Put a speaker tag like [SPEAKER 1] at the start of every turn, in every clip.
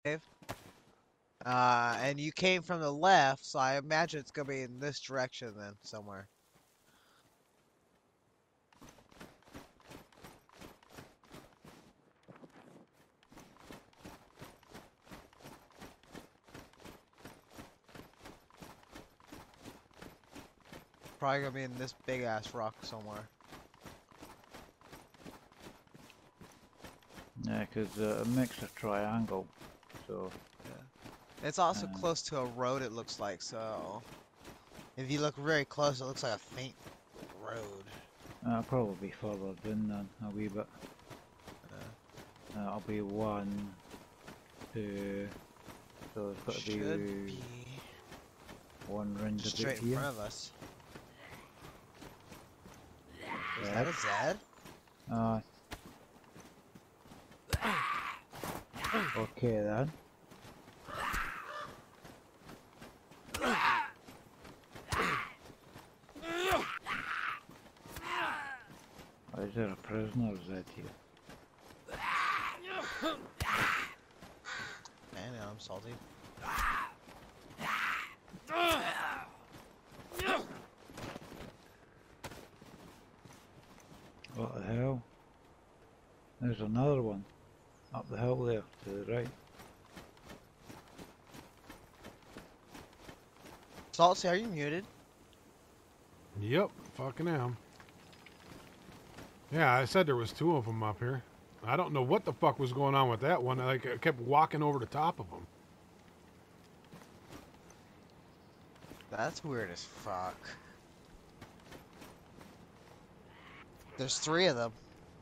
[SPEAKER 1] And you came from the left, so I imagine it's gonna be in this direction then, somewhere. Probably gonna be in this big ass rock somewhere.
[SPEAKER 2] Yeah, because it makes a triangle, so...
[SPEAKER 1] Yeah. It's also close to a road, it looks like, so... If you look very close, it looks like a faint road.
[SPEAKER 2] That'll probably be further down then, a wee bit. That'll be 1, 2... So it's got to be... one round
[SPEAKER 1] just
[SPEAKER 2] about
[SPEAKER 1] straight in
[SPEAKER 2] here.
[SPEAKER 1] front of us. Is that a Zed?
[SPEAKER 2] Okay then. Is there a prisoner Zed here?
[SPEAKER 1] Man, I'm salty.
[SPEAKER 2] What the hell? There's another one. Up the hill there, to the right.
[SPEAKER 1] Salty, are you muted?
[SPEAKER 3] Yep, fucking am. Yeah, I said there was 2 of them up here. I don't know what the fuck was going on with that one. I kept walking over the top of them.
[SPEAKER 1] That's weird as fuck. There's 3 of them.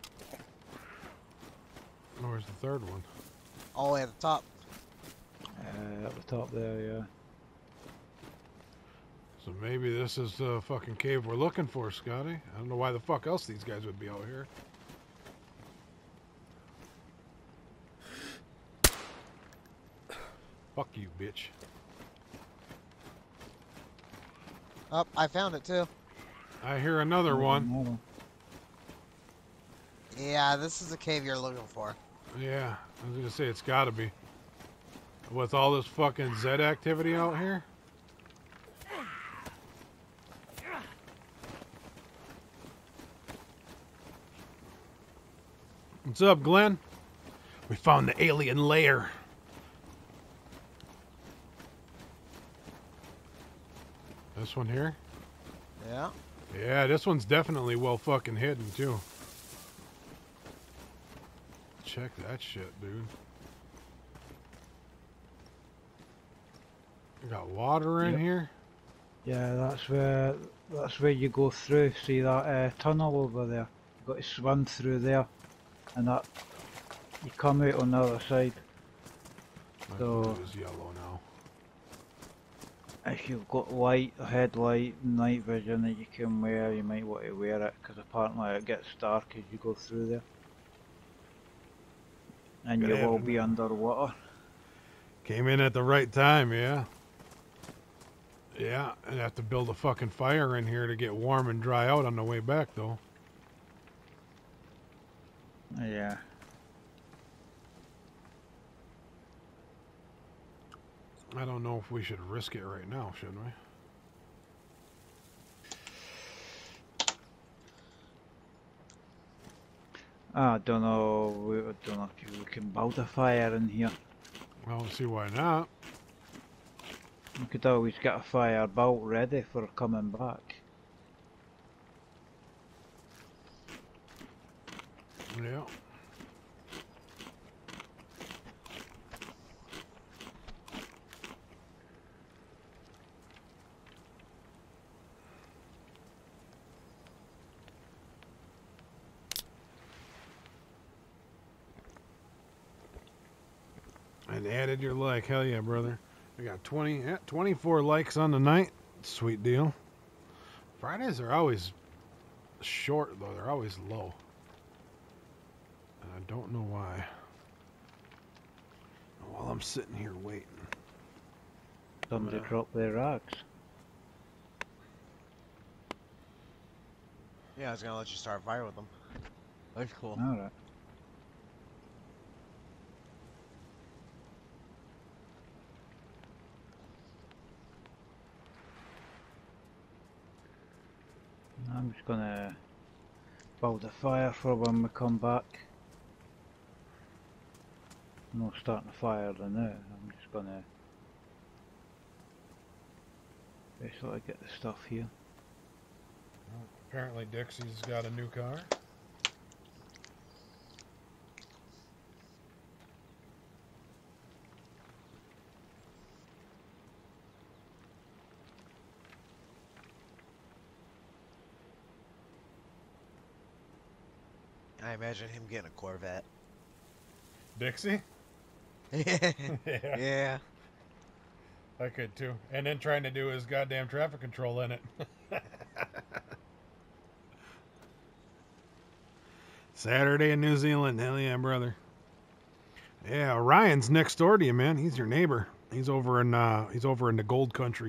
[SPEAKER 3] Where's the 3rd one?
[SPEAKER 1] All the way at the top.
[SPEAKER 2] At the top there, yeah.
[SPEAKER 3] So maybe this is the fucking cave we're looking for, Scotty. I don't know why the fuck else these guys would be out here. Fuck you, bitch.
[SPEAKER 1] Oh, I found it too.
[SPEAKER 3] I hear another one.
[SPEAKER 1] Yeah, this is the cave you're looking for.
[SPEAKER 3] Yeah, I was gonna say it's gotta be. With all this fucking Zed activity out here? What's up, Glenn? We found the alien lair. This one here?
[SPEAKER 1] Yeah.
[SPEAKER 3] Yeah, this one's definitely well fucking hidden, too. Check that shit, dude. You got water in here?
[SPEAKER 2] Yeah, that's where you go through. See that tunnel over there? You've got to swim through there, and that you come out on the other side.
[SPEAKER 3] My
[SPEAKER 2] So
[SPEAKER 3] blue is yellow now.
[SPEAKER 2] if you've got light, a headlight, night vision that you can wear, you might want to wear it because apparently it gets dark as you go through there, and you will be underwater.
[SPEAKER 3] Came in at the right time, yeah. Yeah, I'd have to build a fucking fire in here to get warm and dry out on the way back, though.
[SPEAKER 2] Yeah.
[SPEAKER 3] I don't know if we should risk it right now, should we?
[SPEAKER 2] I don't know. I don't know if you can build a fire in here.
[SPEAKER 3] I don't see why not.
[SPEAKER 2] You could always get a fire built ready for coming back.
[SPEAKER 3] Yeah. And added your like. Hell yeah, brother. We got 24 likes on the night. Sweet deal. Fridays are always short, though. They're always low. And I don't know why. While I'm sitting here waiting.
[SPEAKER 2] Somebody drop their rags.
[SPEAKER 1] Yeah, I was gonna let you start a fire with them. That's cool.
[SPEAKER 2] Alright. I'm just gonna build a fire for when we come back. I'm not starting a fire now. I'm just gonna basically get the stuff here.
[SPEAKER 3] Well, apparently Dixie's got a new car.
[SPEAKER 1] I imagine him getting a Corvette.
[SPEAKER 3] Dixie?
[SPEAKER 1] Yeah.
[SPEAKER 3] Yeah,
[SPEAKER 1] Yeah.
[SPEAKER 3] I could too. And then trying to do his goddamn traffic control in it. Saturday in New Zealand. Hell yeah, brother. Yeah, Ryan's next door to you, man. He's your neighbor. He's over in the gold country.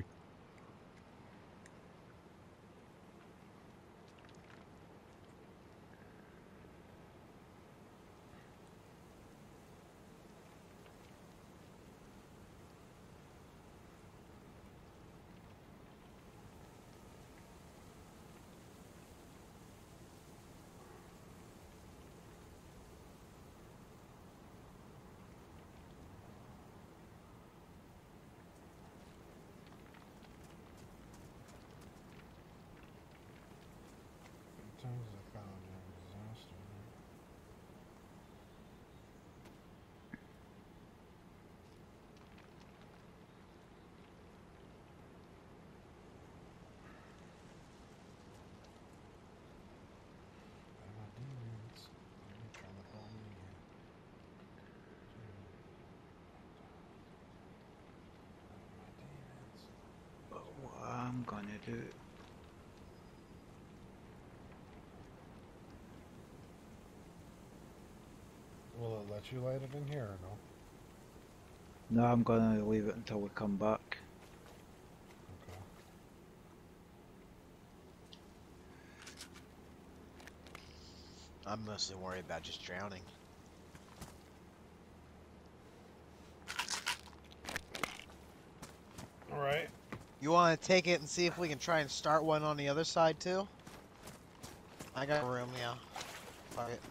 [SPEAKER 2] But what I'm gonna do,
[SPEAKER 3] Will it let you light it in here or no?
[SPEAKER 2] no, I'm gonna leave it until we come back.
[SPEAKER 3] Okay.
[SPEAKER 1] I'm mostly worried about just drowning.
[SPEAKER 3] All right.
[SPEAKER 1] You want to take it and see if we can try and start one on the other side too? I got room, yeah. Fuck it.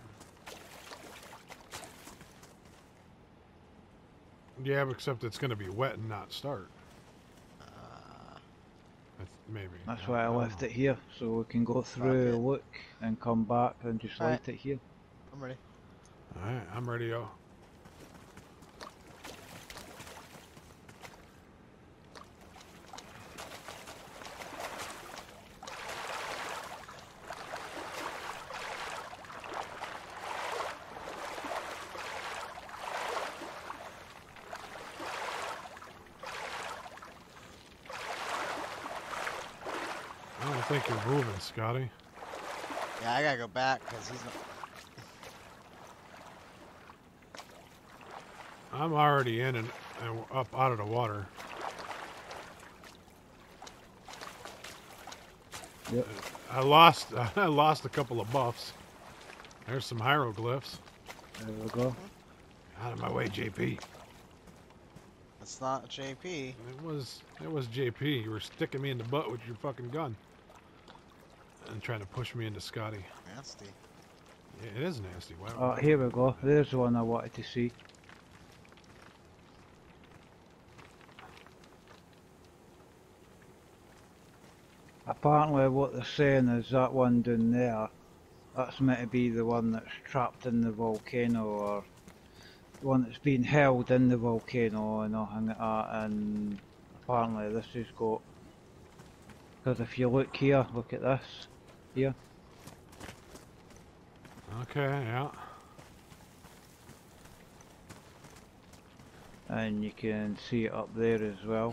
[SPEAKER 3] Yeah, except it's going to be wet and not start. Maybe.
[SPEAKER 2] That's why I left it here, so we can go through,
[SPEAKER 1] it.
[SPEAKER 2] look, and come back and just
[SPEAKER 1] Alright.
[SPEAKER 2] light it here.
[SPEAKER 1] I'm ready.
[SPEAKER 3] All right, I'm ready. Oh. I don't think you're moving, Scotty.
[SPEAKER 1] Yeah, I gotta go back because he's not.
[SPEAKER 3] I'm already in and up out of the water.
[SPEAKER 2] Yep.
[SPEAKER 3] I lost a couple of buffs. There's some hieroglyphs.
[SPEAKER 2] There we go.
[SPEAKER 3] Out of my way, JP.
[SPEAKER 1] It's not JP.
[SPEAKER 3] It was JP. You were sticking me in the butt with your fucking gun. And trying to push me into Scotty.
[SPEAKER 1] Nasty.
[SPEAKER 3] Yeah, it is nasty. Wow.
[SPEAKER 2] Oh, here we go. There's the one I wanted to see. Apparently what they're saying is that one down there, that's meant to be the one that's trapped in the volcano, or the one that's being held in the volcano and nothing like that, and apparently this has got, because if you look here, look at this, here,
[SPEAKER 3] Okay, yeah.
[SPEAKER 2] and you can see it up there as well,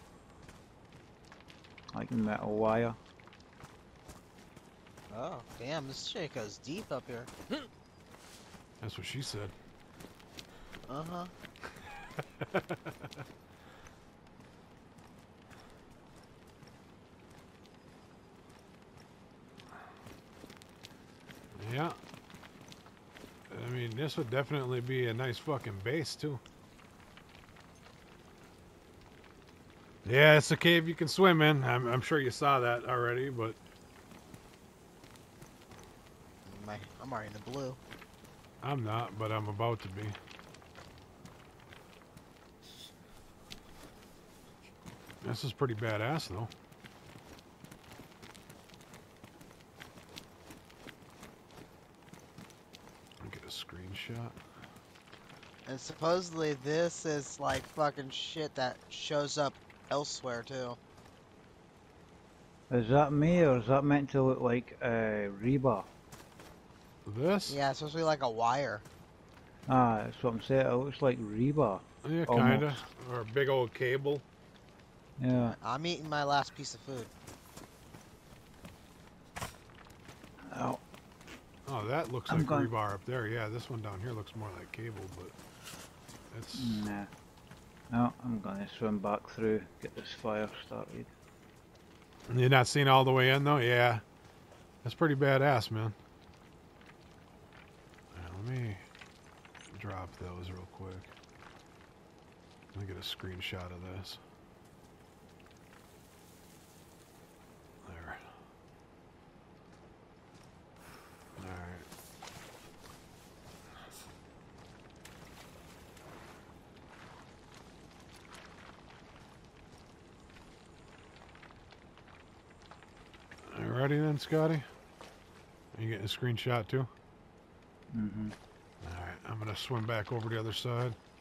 [SPEAKER 2] like metal wire.
[SPEAKER 1] Oh, damn, this shit goes deep up here.
[SPEAKER 3] That's what she said.
[SPEAKER 1] Uh-huh.
[SPEAKER 3] Yeah. I mean, this would definitely be a nice fucking base, too. Yeah, it's a cave you can swim in. I'm sure you saw that already, but
[SPEAKER 1] I'm already in the blue.
[SPEAKER 3] I'm not, but I'm about to be. This is pretty badass, though. I'll get a screenshot.
[SPEAKER 1] And supposedly this is like fucking shit that shows up elsewhere too.
[SPEAKER 2] Is that me or is that meant to look like rebar?
[SPEAKER 3] This?
[SPEAKER 1] Yeah, it's supposed to be like a wire.
[SPEAKER 2] Ah, that's what I'm saying. It looks like rebar.
[SPEAKER 3] Yeah, kinda.
[SPEAKER 2] Almost.
[SPEAKER 3] Or a big old cable.
[SPEAKER 2] Yeah.
[SPEAKER 1] I'm eating my last piece of food.
[SPEAKER 2] Oh,
[SPEAKER 3] Oh, that looks
[SPEAKER 2] I'm
[SPEAKER 3] like
[SPEAKER 2] going-
[SPEAKER 3] rebar up there. Yeah, this one down here looks more like cable, but it's
[SPEAKER 2] nah. No, I'm gonna swim back through, get this fire started.
[SPEAKER 3] You're not seeing all the way in though? Yeah. That's pretty badass, man. Now, let me drop those real quick. Let me get a screenshot of this. There. Alright. Alrighty then, Scotty. Are you getting a screenshot too?
[SPEAKER 2] Mm-hmm.
[SPEAKER 3] Alright, I'm gonna swim back over the other side.